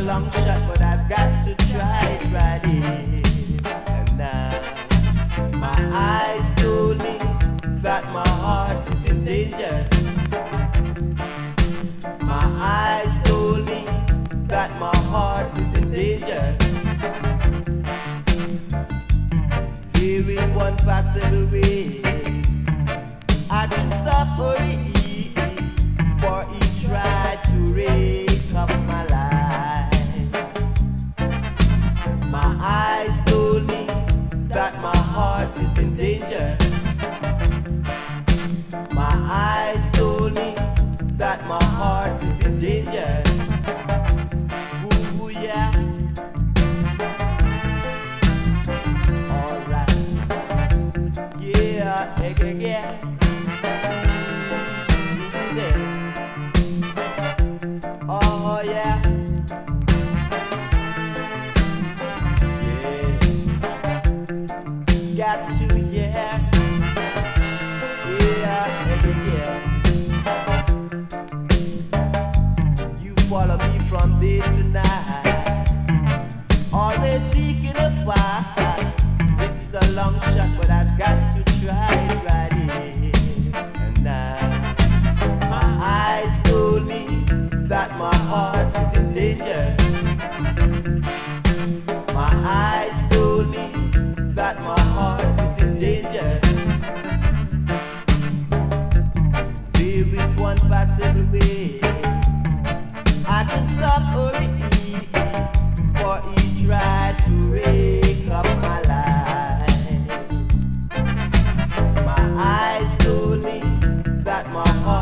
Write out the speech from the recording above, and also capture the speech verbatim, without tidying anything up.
long shot, but I've got to try it right here and now. My eyes told me that my heart is in danger. My eyes told me that my heart is in danger. There is one possible way I can stop worrying, for he tried to rake up my life. My eyes told me that my heart is in danger. My eyes told me that my heart is in danger. Ooh, yeah. Alright. Yeah, yeah, yeah, yeah. See there. Oh, yeah. Yeah. Got to, yeah. Yeah, yeah, yeah. Follow me from day to night, always seeking a fight. It's a long shot, but I've got to try it right here and now. My eyes told me that my heart is in danger. My eyes told me that my heart is in danger. There is one possible way I can stop worrying, for he tried to rake up my life. My eyes told me that my heart